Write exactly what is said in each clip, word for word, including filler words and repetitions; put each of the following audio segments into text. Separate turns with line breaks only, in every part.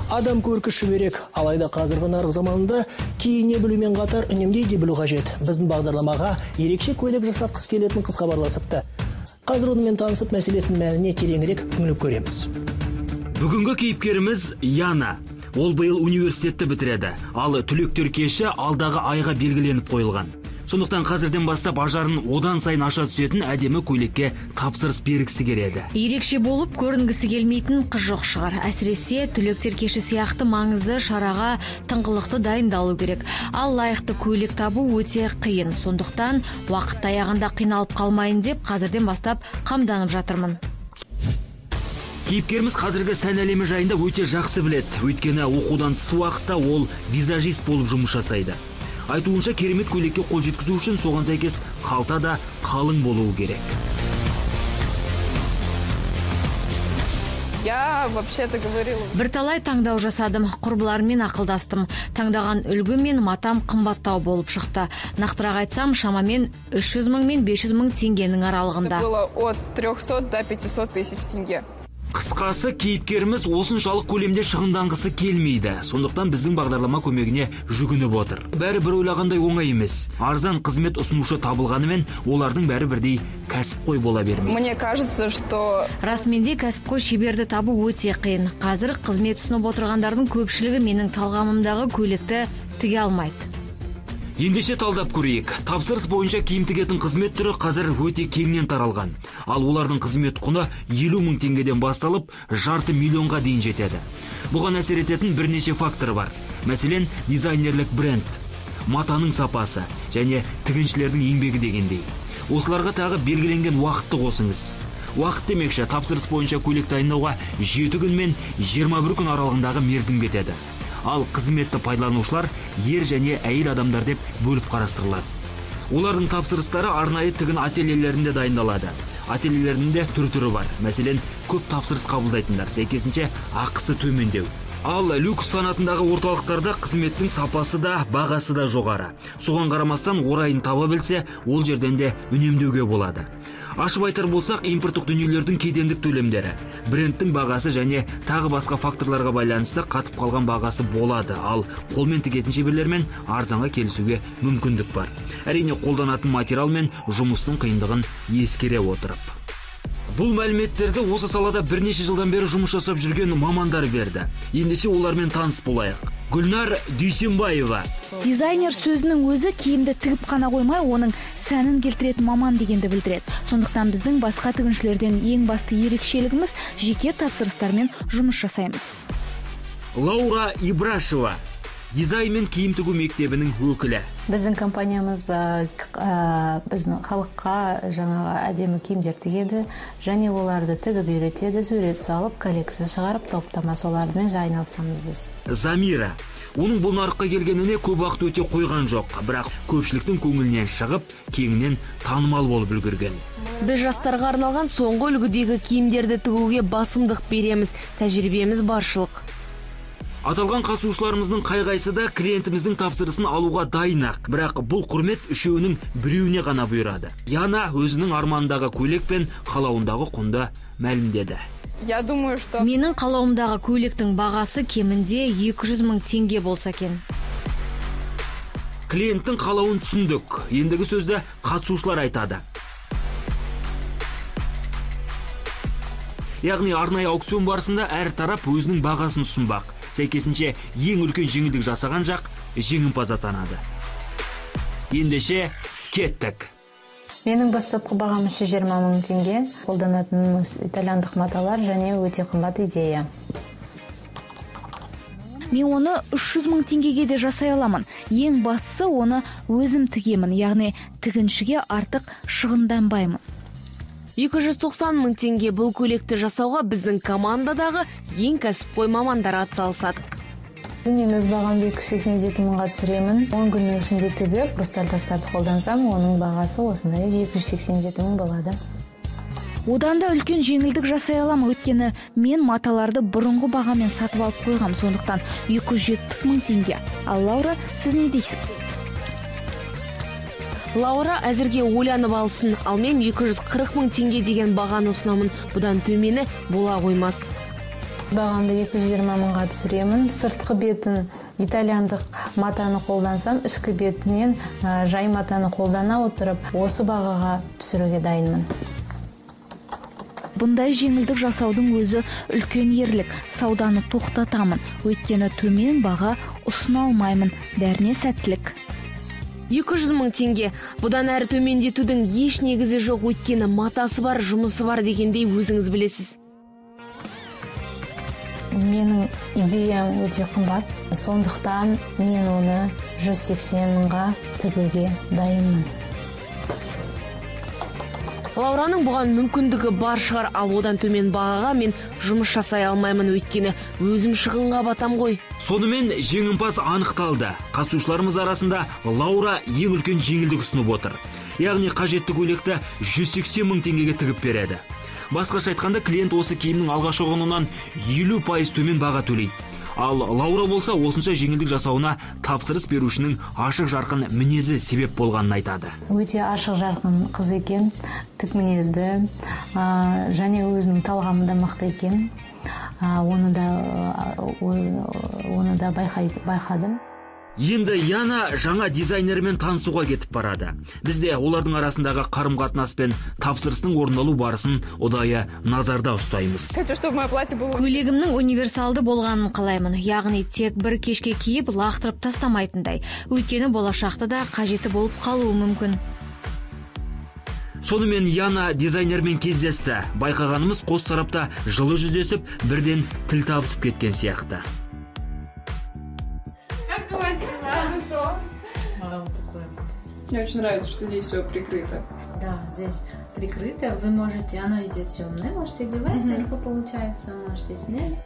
Адам көркі шүберек, алайда қазіргі нарық заманында киіне білумен қатар үнемдей де білу қажет. Біздің бағдарламаға ерекше көйлек жасатқысы келетін қыз хабарласыпты. Қазір онымен танысып, мәселесінің мәніне тереңірек үңіліп көреміз.
Бүгінгі кейіпкеріміз Яна. Ол биыл университетті бітіреді, ал түлектер кеші алдағы айға белгіленіп қойылған. Сондықтан қазірден бастап ажарын одан сайын аша түсетін әдемі көйлекке тапсырыс бергісі келеді.
Ерекше болып көрінгісі келмейтін қыз жоқ шығар. Әсіресе түлектер кеші сияқты маңызды шараға тыңғылықты дайындалу керек. Ал лайықты көйлек табу өте қиын. Сондықтан уақыт аяғында қиналып қалмайын деп қазірден бастап қамданып жатырмын.
Кейіпкеріміз қазіргі сән әлемі жайында өте жақсы біледі. Өйткені оқудан тыс уақытта ол визажист болып жұмыс жасайды. Айтуынша керемет көйлекке қол жеткізу үшін соған сәйкес қалта да қалың болуы керек.
Я вообще-то говорила.
Бірталай таңдау жасадым, құрбыларыммен ақылдастым. Таңдаған үлгі мен матам қымбаттау болып шықты. Нақтырақ айтсам, шамамен үш жүз мың мен бес жүз мың теңгенің аралығында.
Было от трёхсот до пятисот тысяч тенге.
Қысқасы, кейіпкеріміз осыншалық көлемде шығынданғысы келмейді. Сондықтан біздің бағдарлама көмегіне жүгініп отыр. Бәрі бір ойлағандай оңай емес. Арзан қызмет ұсынушы табылғанымен, олардың бәрі бірдей кәсіпқой бола бермейді.
Мне кажется, что
расменде кәсіпқой шеберді табу өте қиын. Қазір қызмет ұсынып отырғандардың көпшілігі менің талғамымдағы көйлекті тіге алмайды.
Ендеше талдап көрейік. Тапсырыс бойынша киім тігетін қызмет түрі қазір өте кеңінен таралған. Ал олардың қызмет құны елу мың теңгеден басталып, жарты миллионға дейін жетеді. Бұған әсер ететін бірнеше фактор бар. Мәселен, дизайнерлік бренд, матаның сапасы және тігіншілердің еңбегі дегендей. Осыларға тағы белгіленген уақытты қосыңыз. Уақыт демекші, тапсырыс бойынша көйлек дайындауға жеті күн мен жиырма бір күн аралығындағы мерзім кетеді. Ал қызметті пайдаланушылар ер және әйел адамдар деп бөліп қарастырылады. Олардың тапсырыстары арнайы тігін ательелерінде дайындалады. Ательелерінде түр-түрі бар. Мәселен, көп тапсырыс қабылдайтындар, сәйкесінше ақысы төмендеу. Ал люкс санатындағы орталықтарда қызметтің сапасы да, бағасы да жоғары. Соған қарамастан орайын таба білсе, ол жерден де үнемдеуге болады. Ашып айтар болсақ, импорттық дүниелердің кедендік төлемдері, брендтің бағасы және тағы басқа факторларға байланысты қатып қалған бағасы болады, ал қолмен тігетін шеберлермен арзанға келісуге мүмкіндік бар. Әрине, қолданатын материал мен жұмыстың қиындығын ескере отырып. Бұл мәліметтерді осы салада бірнеше жылдан бері жұмыс жасап жүрген мамандар берді. Ендеше олармен таныс болайық. Гүлнар Дүйсенбаева.
Дизайнер сөзінің өзі киімді тігіп қана қоймай, оның сәнін келтіретін маман дегенді білдіреді. Сондықтан біздің басқа тігіншілерден ең басты ерекшелігіміз жеке тапсырыстармен жұмыс жасаймыз.
Лаура Ибрашева. Дизайн мен киім тігу мектебінің өкілі.
Біздің компаниямыз біздің халыққа жаңағы әдемі киімдер тігеді, және оларды тігіп үйретеді, сурет салып, коллекция шығарып, топтама солармен айналысамыз біз.
Замира. Оның бұл нарыққа келгеніне көп уақыт өте қойған жоқ, бірақ көпшіліктің көңілінен шығып, кеңінен танымал болып үлгерген.
Біз жастарға арналған соңғы үлгідегі киімдерді тігуге басымдық береміз, тәжірибеміз баршылық.
Аталған қатысушыларымыздың қай-қайсы да клиентіміздің тапсырысын алуға дайын-ақ, бірақ бұл құрмет үшеуінің біреуіне ғана бұйырады. Яна өзінің арманындағы көйлек пен қалауындағы құнды мәлімдеді.
Я думаю, что
менің қалауымдағы көйлектің бағасы кемінде екі жүз мың теңге болса екен.
Клиенттің қалауын түсіндік. Ендігі сөзді қатысушылар айтады. Яғни арнайы аукцион барысында әр тарап өзінің бағасын ұсынбақ. Сәйкесінше ең үлкен жеңілдік жасаған жақ жеңімпаз атанады. Ендеше кеттік.
Менің бастапқы бағам үш жүз жиырма мың теңге. Қолданатын итальяндық маталар және өте қымбат идея.
Мен оны үш жүз мың теңгеге де жасай аламын. Ең бастысы оны өзім тігемін, яғни тігіншіге артық шығынданбаймын.
екі жүз тоқсан мың теңге бұл көйлекті жасауға біздің командадағы ең кәсіпқой мамандар атсалысады.
Мен өз бағамды екі жүз сексен жеті мыңға түсіремін. он күннің ішінде тігіп, брустар тастарды қолдансам, оның бағасы осындай екі жүз сексен жеті мың болады.
Одан да үлкен жеңілдік жасай аламын, өйткені мен маталарды бұрынғы бағамен сатып алып қойғам, сондықтан екі жүз жетпіс мың теңге. Ал Лаура, сіз не дейсіз?
Лаура әзірге ойланып алсын, ал мен екі жүз қырық мың теңге деген бағаны ұсынамын. Бұдан төмені бола қоймас.
Бағамды екі жүз жиырма мыңға түсіремін. Сыртқы бетін итальяндық матаны қолдансам, ішкі бетінен жай матаны қолдана отырып, осы бағаға түсіруге дайынмын.
Бұндай жеңілдік жасаудың өзі үлкен ерлік. Сауданы тоқтатамын, өйткені төмен баға ұсына алмаймын. Бәріне сәттілік.
екі жүз мың теңге. Бұдан әрі төмендетудің еш негізі жоқ, өйткені матасы бар, жұмысы бар дегендей өзіңіз білесіз.
Менің идеям өте қымбат. Сондықтан мен оны жүз сексен мыңға тігуге дайынмын.
Лаураның бұған мүмкіндігі бар шығар, ал одан төмен бағаға мен жұмыс жасай алмаймын, өйткені өзім шығынға батам ғой.
Сонымен жеңімпаз анықталды. Қатысушыларымыз арасында Лаура ең үлкен жеңілдік ұсынып отыр. Яғни қажетті көйлекті жүз сексен мың теңгеге тігіп береді. Басқаша айтқанда, клиент осы киімнің алғашқы құнынан елу пайыз төмен баға төлейді. Ал Лаура болса осынша жеңілдік жасауына тапсырыс берушінің ашық жарқын мінезі себеп болғанын айтады.
Өте ашық жарқын қыз екен, тік мінезді, және өзінің талғамы да мықты екен. Оны да оны да байқадым.
Енді Яна жаңа дизайнермен танысуға кетіп барады. Бізде олардың арасындағы қарым-қатынас пен тапсырыстың орындалу барысын ұдайы назарда ұстаймыз.
Хочу, чтобы мое платье было...
Көйлегімнің универсалды болғанын қалаймын. Яғни тек бір кешке киіп лақтырып тастамайтындай. Өйткені болашақта да қажеті болып қалуы мүмкін.
Сонымен Яна дизайнермен кездесті. Байқағанымыз қос тарапта жылы жүздесіп, бірден тіл табысып кеткен сияқты.
Мне очень нравится, что здесь все прикрыто.
Да, здесь прикрыто. Вы можете, оно идет темное, можете одевать, сверху получается, можете снять.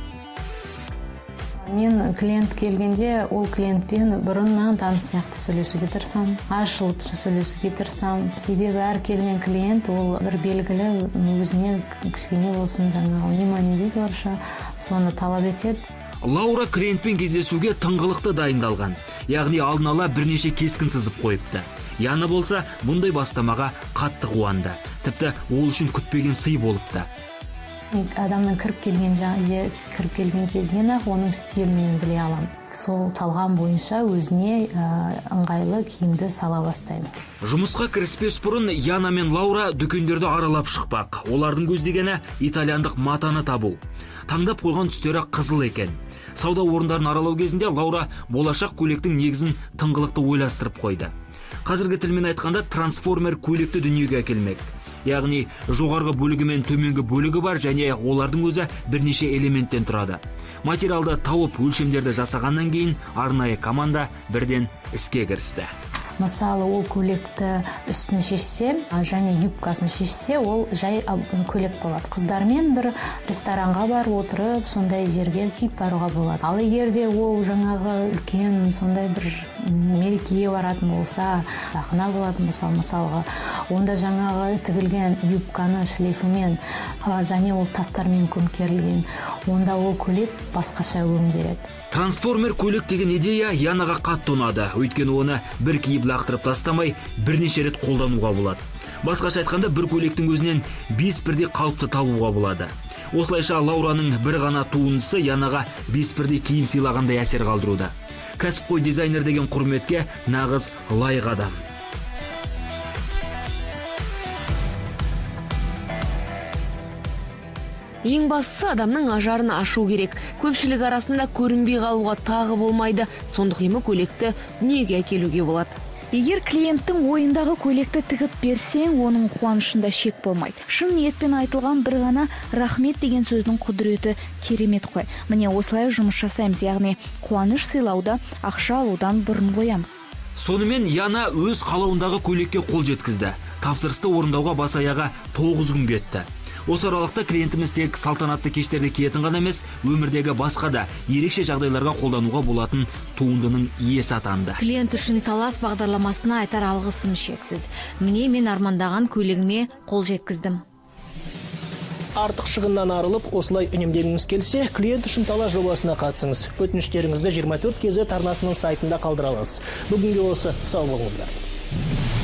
Мен клиент келгенде, ол клиентпен бұрыннан таныс сияқты сөйлесуге тырысамын. Ашылып сөйлесуге тырысамын. Себебі әр келген клиент ол бір белгілі өзіне кішкене болсын жаңағы внимание дейді орысша, соны талап етеді.
Лаура клиентпен кездесуге тыңғылықты дайындалған. Яғни алдын ала бірнеше кескін сызып қойыпты. Яна болса бұндай бастамаға қатты қуанды. Тіпті ол үшін күтпеген сый болыпты.
Адамның кіріп келген жер, кіріп келген кезінен ақ оның стилімен біле аламын. Сол талғам бойынша өзіне ыңғайлы киімді сала бастаймын.
Жұмысқа кіріспес бұрын Яна мен Лаура дүкендерді аралап шықпақ. Олардың көздегені итальяндық матаны табу. Таңдап қойған түстері қызыл екен. Сауда орындарын аралау кезінде Лаура болашақ көйлектің негізін тыңғылықты ойластырып қойды. Қазіргі тілмен айтқанда трансформер көйлекті дүниеге әкелмек. Яғни жоғарғы бөлігі мен төменгі бөлігі бар, және олардың өзі бірнеше элементтен тұрады. Материалды тауып өлшемдерді жасағаннан кейін арнайы команда бірден іске кірісті.
Мысалы, ол көйлекті үстіне шешсе, және юбкасын шешсе, ол жай көйлек болады. Қыздармен бір ресторанға бар отырып, сондай жерге киіп баруға болады. Ал егерде ол жаңағы үлкен, сондай бір мерекеге баратын болса, сахна болатын болса, мысалға, онда жаңағы тігілген юбканы шлейфімен, және ол тастармен көмкерілген, онда ол көйлек басқаша өң береді.
Трансформер көйлек деген идея Янаға қатты ұнады. Өйткені оны бір киіп лақтырып тастамай, бірнеше рет қолдануға болады. Басқаша айтқанда, бір көйлектің өзінен бес бірдей қалыпты табуға болады. Осылайша Лаураның бір ғана туындысы Янаға бес бірдей киім сыйлағандай әсер қалдыруда. Кәсіпқой дизайнер деген құрметке нағыз лайық адам.
Ең бастысы адамның ажарын ашу керек. Көпшілік арасында көрінбей қалуға тағы болмайды. Сондықтан көйлекті дүниеге әкелуге болады.
Егер клиенттің ойындағы көйлекті тігіп берсең, оның қуанышында шек болмайды. Шын ниетпен айтылған бір ғана рахмет деген сөздің құдіреті керемет қой. Міне осылай жұмыс жасаймыз, яғни қуаныш сыйлауда ақша алудан бұрын қоямыз.
Сонымен Яна өз қалауындағы көйлекке қол жеткізді. Тапсырысты орындауға бас аяғы тоғыз күн кетті. Осы аралықта клиентіміз тек салтанатты кештерде киетін ғана емес, өмірдегі басқа да ерекше жағдайларға қолдануға болатын туындының иесі атанды.
Клиент үшін талас бағдарламасына айтар алғысым шексіз. Міне мен армандаған көйлегіме қол жеткіздім.
Артық шығыннан арылып, осылай үнемдегіңіз келсе, клиент үшін талас жобасына қатысыңыз. Өтініштеріңізді жиырма төрт кз арнасының сайтында қалдыра аласыз. Бүгінге осы, сау болыңыздар.